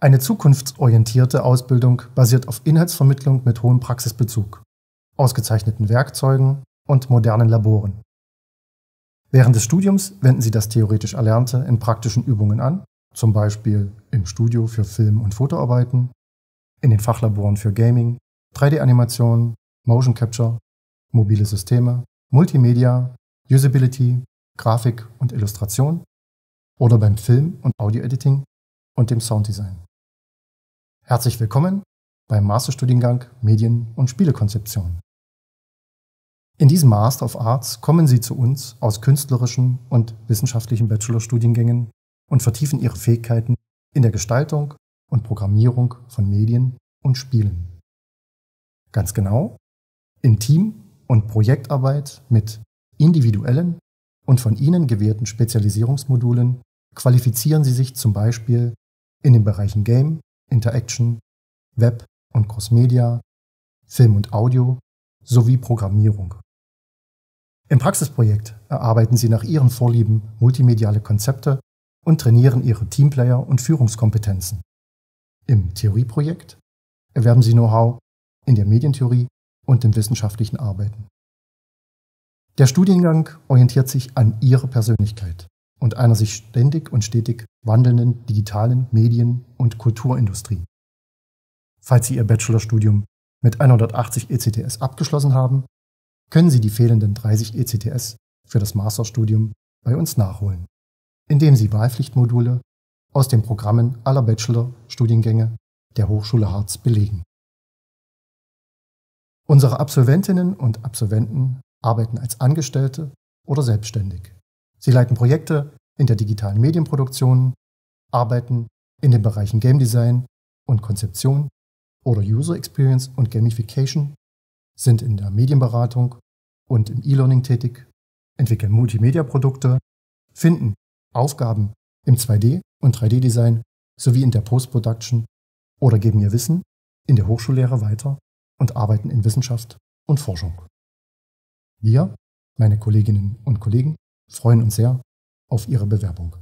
Eine zukunftsorientierte Ausbildung basiert auf Inhaltsvermittlung mit hohem Praxisbezug, ausgezeichneten Werkzeugen und modernen Laboren. Während des Studiums wenden Sie das theoretisch Erlernte in praktischen Übungen an, zum Beispiel im Studio für Film- und Fotoarbeiten, in den Fachlaboren für Gaming, 3D-Animation, Motion Capture, mobile Systeme, Multimedia, Usability, Grafik und Illustration oder beim Film- und Audio-Editing und dem Sounddesign. Herzlich willkommen beim Masterstudiengang Medien- und Spielekonzeption. In diesem Master of Arts kommen Sie zu uns aus künstlerischen und wissenschaftlichen Bachelorstudiengängen und vertiefen Ihre Fähigkeiten in der Gestaltung und Programmierung von Medien und Spielen. Ganz genau, in Team- und Projektarbeit mit individuellen und von Ihnen gewählten Spezialisierungsmodulen qualifizieren Sie sich zum Beispiel in den Bereichen Game, Interaction, Web und Crossmedia, Film und Audio sowie Programmierung. Im Praxisprojekt erarbeiten Sie nach Ihren Vorlieben multimediale Konzepte und trainieren Ihre Teamplayer und Führungskompetenzen. Im Theorieprojekt erwerben Sie Know-how in der Medientheorie und im wissenschaftlichen Arbeiten. Der Studiengang orientiert sich an Ihrer Persönlichkeit und einer sich ständig und stetig wandelnden digitalen Medien- und Kulturindustrie. Falls Sie Ihr Bachelorstudium mit 180 ECTS abgeschlossen haben, können Sie die fehlenden 30 ECTS für das Masterstudium bei uns nachholen, indem Sie Wahlpflichtmodule aus den Programmen aller Bachelorstudiengänge der Hochschule Harz belegen. Unsere Absolventinnen und Absolventen arbeiten als Angestellte oder selbstständig. Sie leiten Projekte in der digitalen Medienproduktion, arbeiten in den Bereichen Game Design und Konzeption oder User Experience und Gamification, sind in der Medienberatung und im E-Learning tätig, entwickeln Multimedia-Produkte, finden Aufgaben im 2D- und 3D-Design sowie in der Post-Production oder geben ihr Wissen in der Hochschullehre weiter und arbeiten in Wissenschaft und Forschung. Wir, meine Kolleginnen und Kollegen, freuen uns sehr auf Ihre Bewerbung.